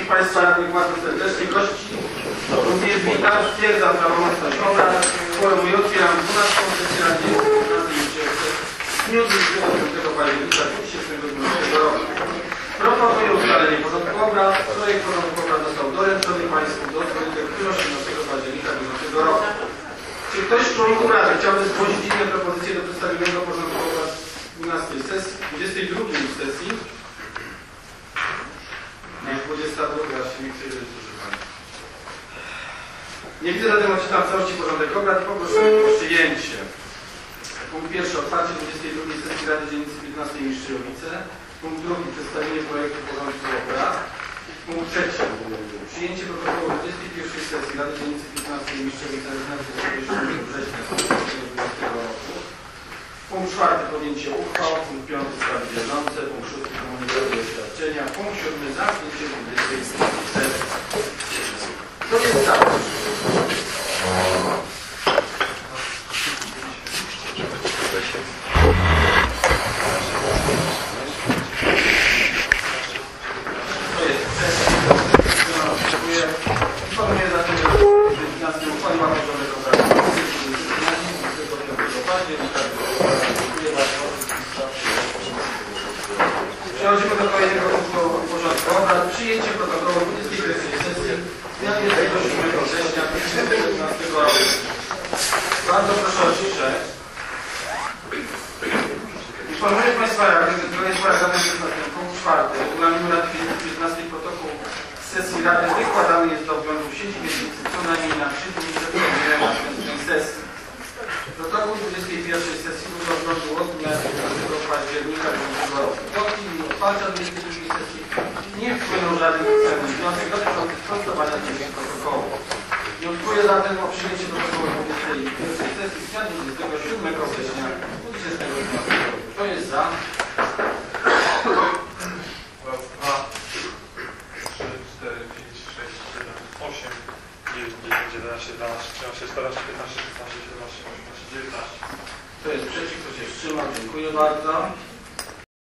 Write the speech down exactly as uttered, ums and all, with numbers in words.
Wszystkich Państwa radnych bardzo serdecznie gości. Również witam, stwierdzam prawomocność obrad. Informując, otwieram dwunastą sesję Rady Miejskiej w dniu dwudziestego piątego października dwa tysiące dwudziestego roku. Proponuję ustalenie porządku obrad. Projekt porządku obrad został doręczony Państwu do dwudziestego osiemnastego października bieżącego roku. Czy ktoś z członków Rady chciałby zgłosić inne propozycje do przedstawionego porządku obrad dwunastej sesji, dwudziestej drugiej sesji? dwudziesta druga się nie chce wiedzieć, proszę Państwa. Nie widzę, zatem odczytam w całości porządek obrad i poproszę o przyjęcie. Punkt pierwszy. Otwarcie dwudziestej drugiej sesji Rady Dzielnicy piętnastej Mistrzyjowice. Punkt drugi. Przedstawienie projektu porządku obrad. Punkt trzeci. Przyjęcie protokołu dwudziestej pierwszej sesji Rady Dzielnicy piętnastej Mistrzyjowice z dwudziestego września dwa tysiące dwudziestego roku. Punkt czwarty. Podjęcie uchwał. Punkt piąty. Sprawy bieżące. Punkt szósty. Komunikacja i oświadczenia. Punkt siódmy. Zamknięcie dwudziestej sesji. To jest całość. Informuję zatem, że piętnastej uchwaliła porządek obrad dwudziestego piątego października. Dziękuję bardzo. Przechodzimy do kolejnego punktu porządku obrad. Przyjęcie protokołu dwudziestej pierwszej sesji dnia dwudziestego siódmego września dwa tysiące piętnastego roku. Bardzo proszę o ciszę. Informuję Państwa, że jest paragrafem piętnastym, punkt czwarty regulaminu Rady piętnastej protokół sesji Rady wykładany jest do oglądu w sieci miesięcy co najmniej na trzy dni przed terminem następnej sesji. Protokół dwudziestej pierwszej sesji był do oglądu od dnia piętnastego października bieżącego roku. Do chwili otwarcia dwudziestej drugiej sesji nie wpłynął żaden pisemny wniosek dotyczący sprostowania treści protokołu. Wnioskuję zatem o przyjęcie protokołu dwudziestej pierwszej sesji z dnia dwudziestego siódmego września dwa tysiące dwunastego roku. Kto jest za? jedenaście, dwanaście, trzynaście, czternaście, piętnaście, szesnaście, siedemnaście, osiemnaście, dziewiętnaście. Kto jest przeciw? Kto się wstrzymał? Dziękuję bardzo.